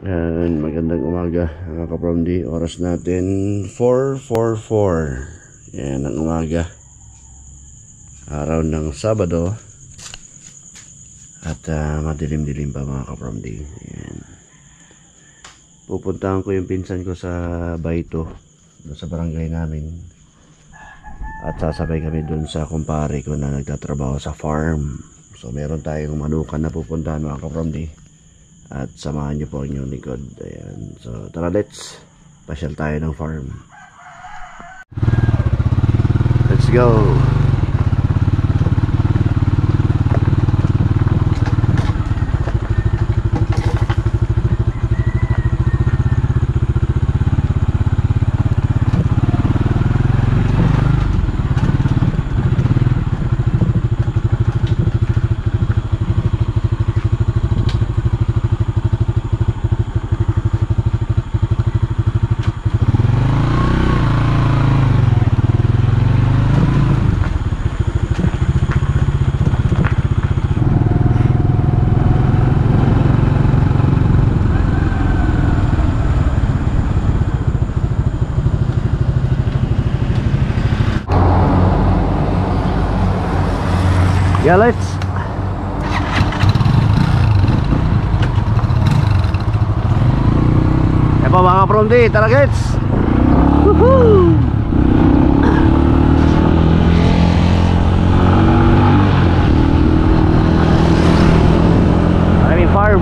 Yan, magandang umaga mga ka-Promdi. Oras natin 4:44. Yan ang umaga, araw ng Sabado. At madilim-dilim pa mga ka-Promdi. Yan. Pupuntahan ko yung pinsan ko sa Baito, doon sa barangay namin. At sasabay kami doon sa kumpare ko na nagtatrabaho sa farm. So meron tayong manukan na pupuntahan mga ka-Promdi. At samahan nyo po ang inyong likod. Ayan. So tara, let's pasyal tayo ng farm. Let's go. Yeah, let's. Epo mga Promdi, tara gets. Woohoo! Maraming farm.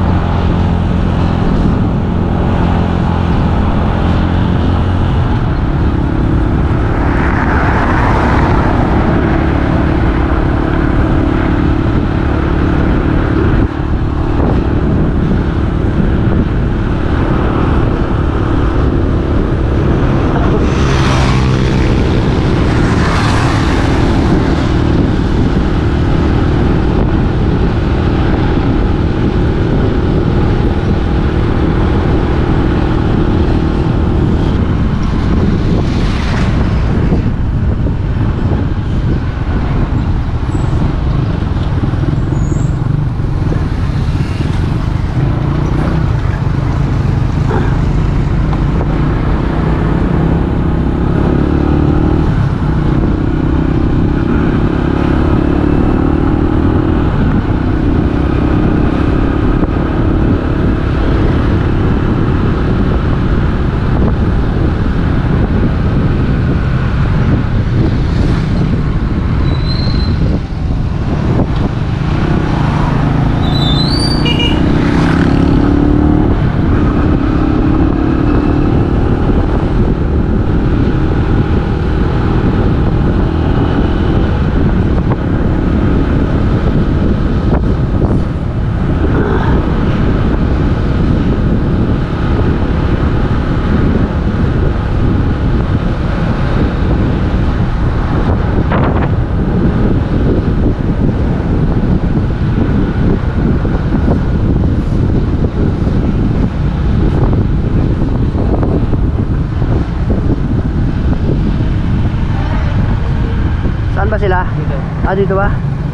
Saan ba sila? Dito. Ah, dito ba?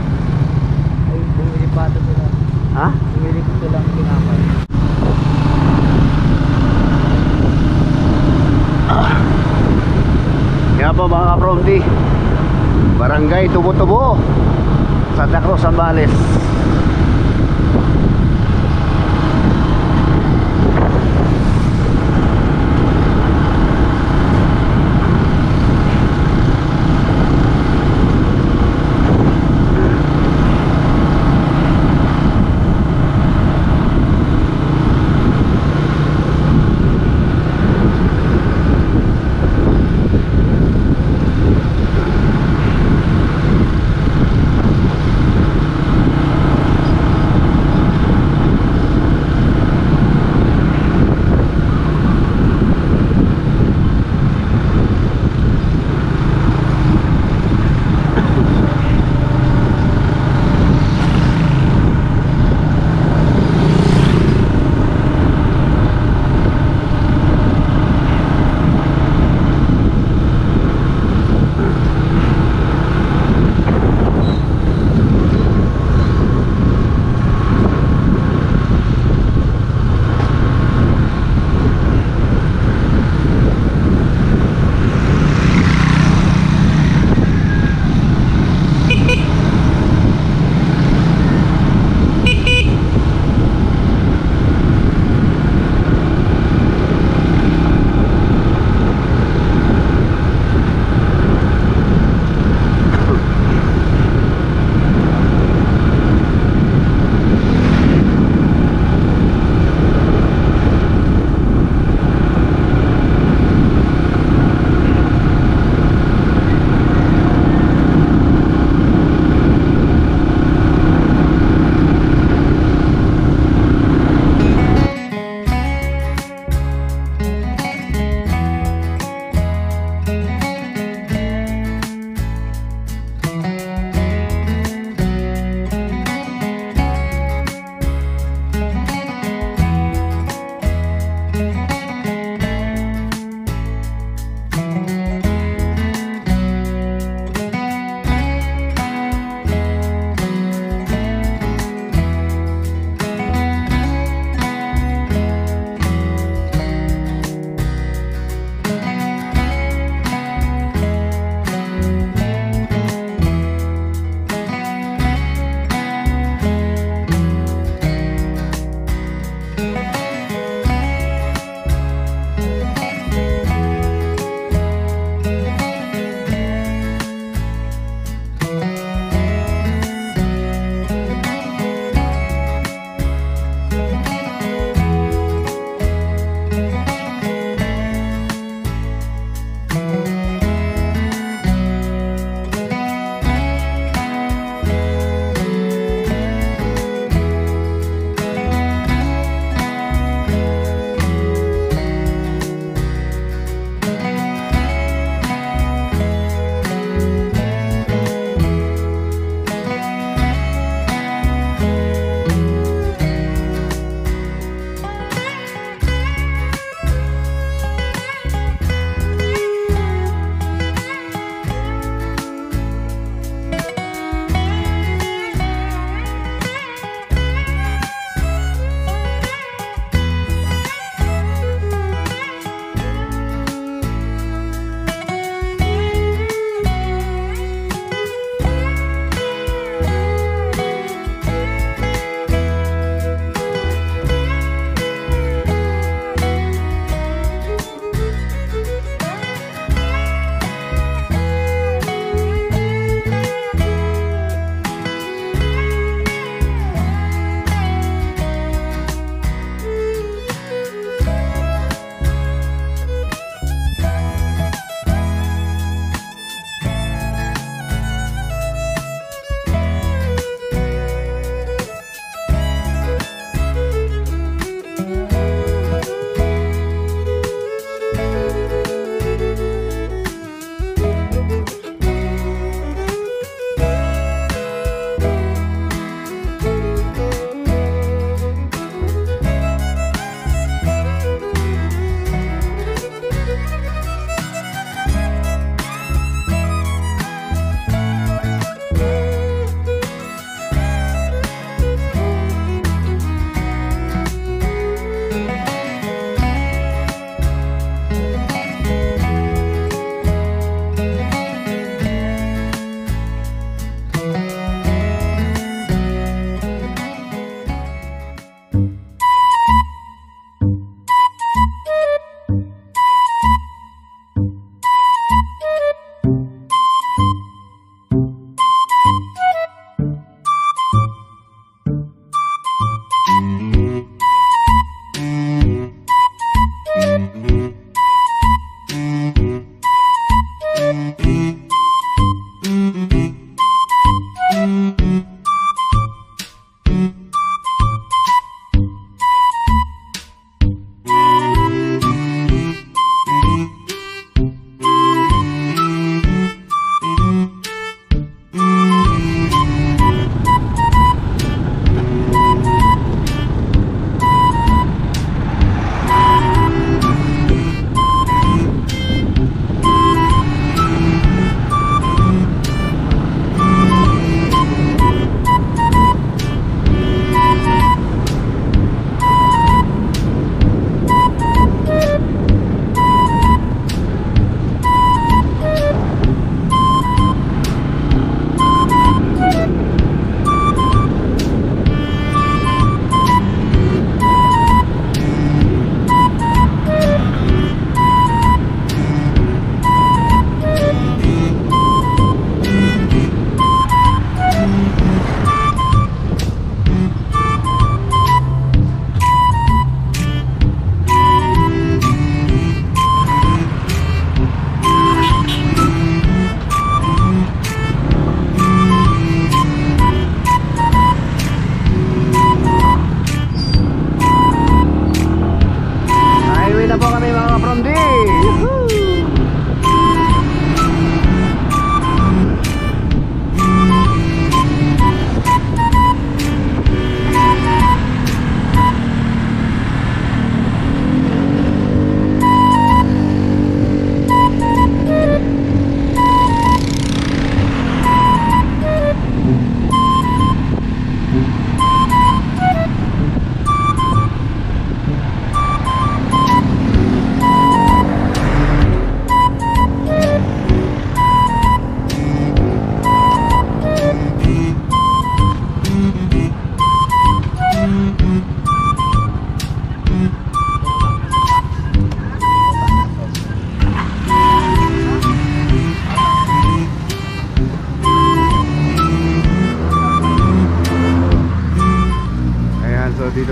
Ay, bumili pa ito sila. Ha? Bumili ko silang tinapay. Kaya po mga ka-Promdi, Barangay Tubo-Tubo, Santa Cruz, Zambales.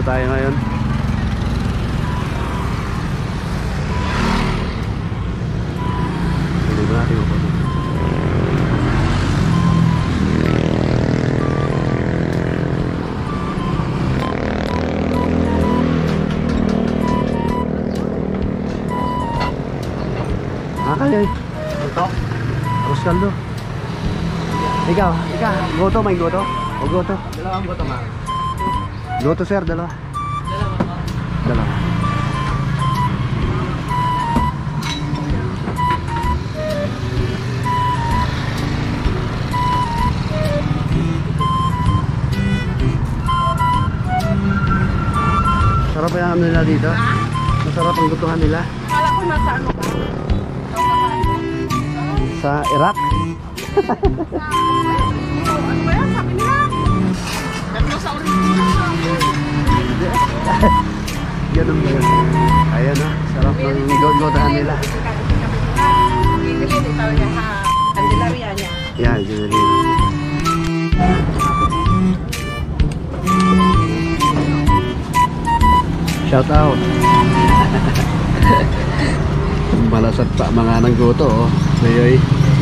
tayo ngayon. Hindi ba natin ako? Kaya ito arroz kaldo. Ikaw goto, may goto o goto? Dalawang goto ma. Goto sir, dalawa. Dalawa. Sarap yung ano nila dito? Masarap ang gutuhan nila. Kala ko nasa ano ka? Sa Iraq? Ano ba yan? Sabi nila. Tatlo sa original. Ganun ba yun? Ayan o, sarap ng gotahan nila. Hindi ito niya ha. Candelaria niya. Yan, ginalin. Shout out. Malasat pa mga nang goto oh. Mayoy.